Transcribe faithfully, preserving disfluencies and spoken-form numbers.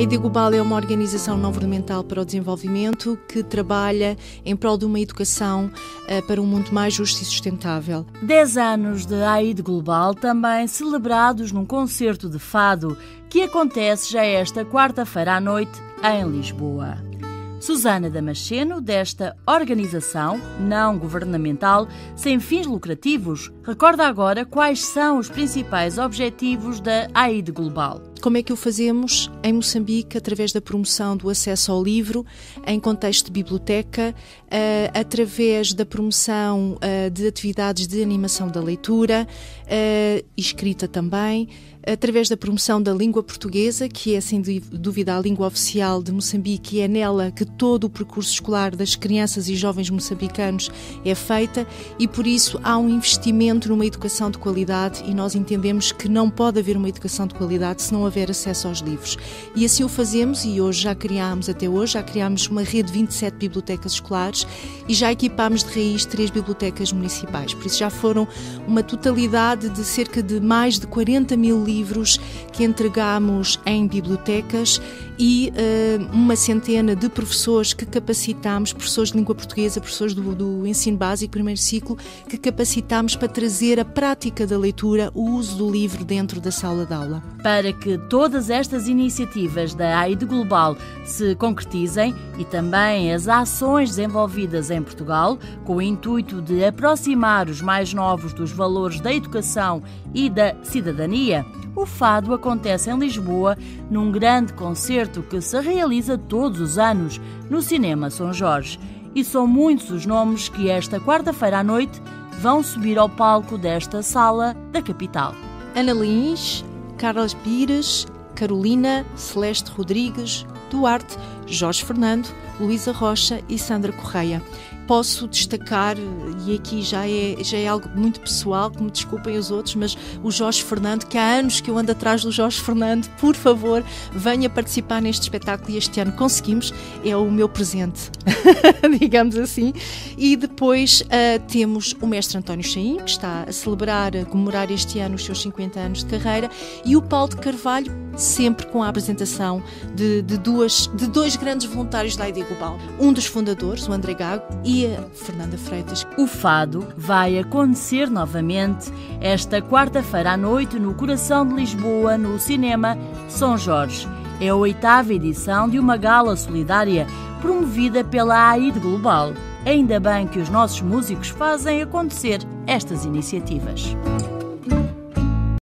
A I D Global é uma organização não governamental para o desenvolvimento que trabalha em prol de uma educação uh, para um mundo mais justo e sustentável. Dez anos de A I D Global também celebrados num concerto de fado que acontece já esta quarta-feira à noite em Lisboa. Susana Damasceno, desta organização não governamental sem fins lucrativos, recorda agora quais são os principais objetivos da A I D Global. Como é que o fazemos em Moçambique? Através da promoção do acesso ao livro, em contexto de biblioteca, uh, através da promoção uh, de atividades de animação da leitura, uh, escrita também, através da promoção da língua portuguesa, que é sem dúvida a língua oficial de Moçambique e é nela que todo o percurso escolar das crianças e jovens moçambicanos é feita e por isso há um investimento numa educação de qualidade e nós entendemos que não pode haver uma educação de qualidade se não haver acesso aos livros. E assim o fazemos e hoje já criámos, até hoje, já criámos uma rede de vinte e sete bibliotecas escolares e já equipámos de raiz três bibliotecas municipais. Por isso já foram uma totalidade de cerca de mais de quarenta mil livros livros que entregámos em bibliotecas e uh, uma centena de professores que capacitámos, professores de língua portuguesa, professores do, do ensino básico, primeiro ciclo, que capacitámos para trazer a prática da leitura, o uso do livro dentro da sala de aula. Para que todas estas iniciativas da A I D Global se concretizem e também as ações desenvolvidas em Portugal, com o intuito de aproximar os mais novos dos valores da educação e da cidadania, o fado acontece em Lisboa num grande concerto que se realiza todos os anos no Cinema São Jorge. E são muitos os nomes que esta quarta-feira à noite vão subir ao palco desta sala da capital. Ana Lins, Carlos Pires, Carolina, Celeste Rodrigues, Duarte, Jorge Fernando, Luísa Rocha e Sandra Correia. Posso destacar, e aqui já é, já é algo muito pessoal, que me desculpem os outros, mas o Jorge Fernando, que há anos que eu ando atrás do Jorge Fernando, por favor, venha participar neste espetáculo e este ano conseguimos, é o meu presente, digamos assim. E depois uh, temos o mestre António Chaim, que está a celebrar, a comemorar este ano os seus cinquenta anos de carreira, e o Paulo de Carvalho, sempre com a apresentação de, de, duas, de dois grandes voluntários da A I D Global. Um dos fundadores, o André Gago, e a Fernanda Freitas. O fado vai acontecer novamente esta quarta-feira à noite no coração de Lisboa, no Cinema São Jorge. É a oitava edição de uma gala solidária promovida pela A I D Global. Ainda bem que os nossos músicos fazem acontecer estas iniciativas.